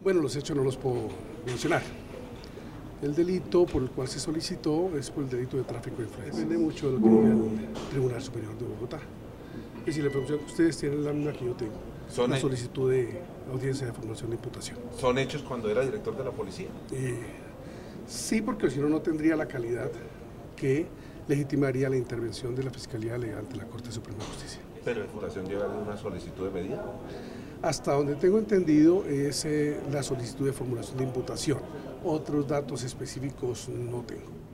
Bueno, los hechos no los puedo mencionar. El delito por el cual se solicitó es por el delito de tráfico de influencias. Depende mucho de lo que diga el Tribunal Superior de Bogotá. Es decir, la información que ustedes tienen la misma que yo tengo. Una solicitud de audiencia de formación de imputación. ¿Son hechos cuando era director de la policía? Sí, porque si no, no tendría la calidad que legitimaría la intervención de la Fiscalía Legal de la Corte Suprema de Justicia. ¿Pero la Fundación lleva una solicitud de medida? Hasta donde tengo entendido es la solicitud de formulación de imputación. Otros datos específicos no tengo.